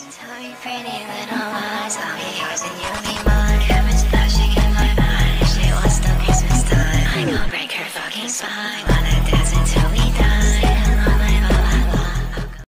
Tell me pretty little lies, I'll be yours and